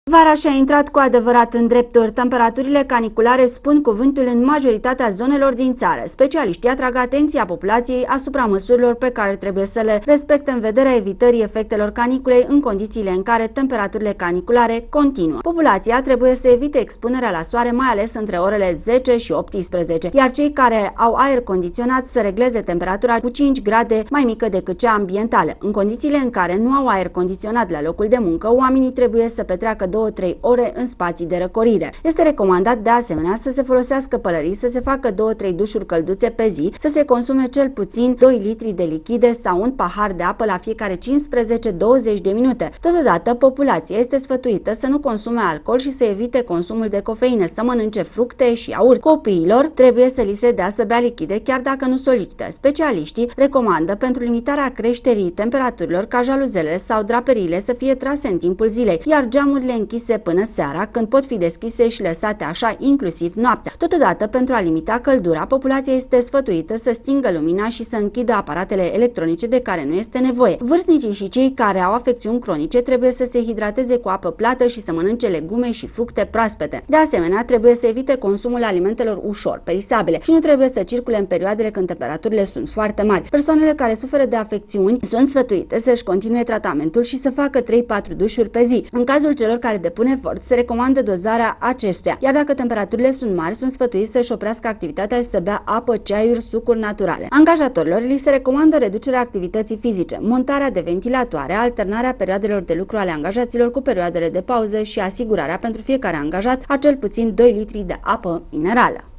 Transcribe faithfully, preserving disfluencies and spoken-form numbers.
Vara și-a intrat cu adevărat în drepturi. Temperaturile caniculare spun cuvântul în majoritatea zonelor din țară. Specialiștii atrag atenția populației asupra măsurilor pe care trebuie să le respecte în vederea evitării efectelor caniculei în condițiile în care temperaturile caniculare continuă. Populația trebuie să evite expunerea la soare, mai ales între orele zece și optsprezece, iar cei care au aer condiționat să regleze temperatura cu cinci grade mai mică decât cea ambientală. În condițiile în care nu au aer condiționat la locul de muncă, oamenii trebuie să petreacă două-trei ore în spații de răcorire. Este recomandat de asemenea să se folosească pălării, să se facă două-trei dușuri călduțe pe zi, să se consume cel puțin doi litri de lichide sau un pahar de apă la fiecare cincisprezece douăzeci de minute. Totodată, populația este sfătuită să nu consume alcool și să evite consumul de cofeină, să mănânce fructe și iaurt. Copiilor trebuie să li se dea să bea lichide chiar dacă nu solicită. Specialiștii recomandă pentru limitarea creșterii temperaturilor ca jaluzelele sau draperiile să fie trase în timpul zilei, iar geamurile închise până seara, când pot fi deschise și lăsate așa inclusiv noaptea. Totodată, pentru a limita căldura, populația este sfătuită să stingă lumina și să închidă aparatele electronice de care nu este nevoie. Vârstnicii și cei care au afecțiuni cronice trebuie să se hidrateze cu apă plată și să mănânce legume și fructe proaspete. De asemenea, trebuie să evite consumul alimentelor ușor perisabile și nu trebuie să circule în perioadele când temperaturile sunt foarte mari. Persoanele care suferă de afecțiuni sunt sfătuite să-și continue tratamentul și să facă trei-patru dușuri pe zi. În cazul celor care depun efort, se recomandă dozarea acestea, iar dacă temperaturile sunt mari, sunt sfătuiți să-și oprească activitatea și să bea apă, ceaiuri, sucuri naturale. Angajatorilor li se recomandă reducerea activității fizice, montarea de ventilatoare, alternarea perioadelor de lucru ale angajaților cu perioadele de pauză și asigurarea pentru fiecare angajat a cel puțin doi litri de apă minerală.